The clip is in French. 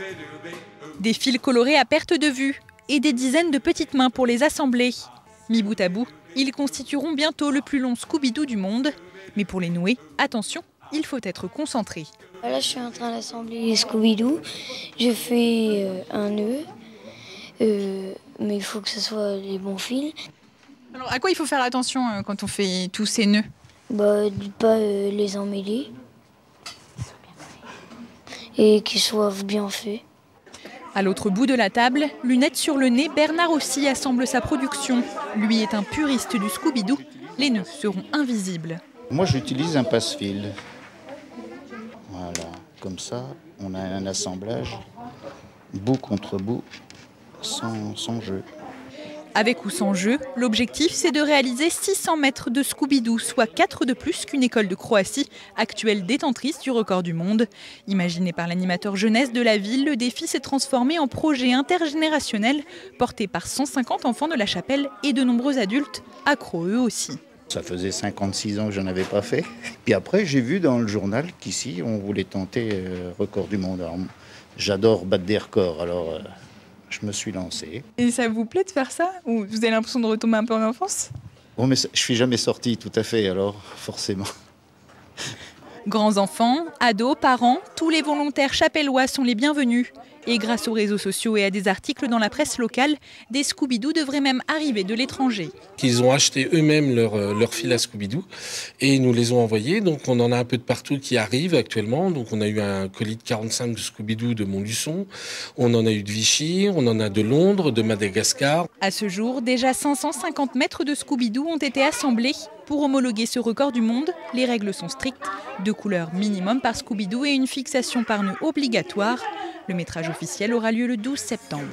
Des fils colorés à perte de vue et des dizaines de petites mains pour les assembler. Mis bout à bout, ils constitueront bientôt le plus long Scooby-Doo du monde. Mais pour les nouer, attention, il faut être concentré. Là, je suis en train d'assembler Scooby-Doo. Je fais un nœud, mais il faut que ce soit les bons fils. Alors, à quoi il faut faire attention quand on fait tous ces nœuds? De ne pas les emmêler et qu'ils soient bien faits. À l'autre bout de la table, lunettes sur le nez, Bernard aussi assemble sa production. Lui est un puriste du Scooby-Doo. Les nœuds seront invisibles. Moi, j'utilise un passe-fil. Voilà, comme ça, on a un assemblage bout contre bout, sans jeu. Avec ou sans jeu, l'objectif c'est de réaliser 600 mètres de Scooby-Doo, soit 4 de plus qu'une école de Croatie, actuelle détentrice du record du monde. Imaginé par l'animateur jeunesse de la ville, le défi s'est transformé en projet intergénérationnel, porté par 150 enfants de la chapelle et de nombreux adultes, accros eux aussi. Ça faisait 56 ans que je n'en avais pas fait. Puis après, j'ai vu dans le journal qu'ici, on voulait tenter record du monde. Alors, j'adore battre des records, alors je me suis lancé. Et ça vous plaît de faire ça? Ou vous avez l'impression de retomber un peu en enfance? Bon, mais je ne suis jamais sorti, tout à fait, alors forcément. Grands enfants, ados, parents, tous les volontaires chapellois sont les bienvenus. Et grâce aux réseaux sociaux et à des articles dans la presse locale, des Scooby-Doo devraient même arriver de l'étranger. Ils ont acheté eux-mêmes leur fil à Scooby-Doo et ils nous les ont envoyés. Donc on en a un peu de partout qui arrivent actuellement. Donc on a eu un colis de 45 de Scooby-Doo de Montluçon, on en a eu de Vichy, on en a de Londres, de Madagascar. À ce jour, déjà 550 mètres de Scooby-Doo ont été assemblés. Pour homologuer ce record du monde, les règles sont strictes. 2 couleurs minimum par Scooby-Doo et une fixation par nœud obligatoire. Le métrage officiel aura lieu le 12 septembre.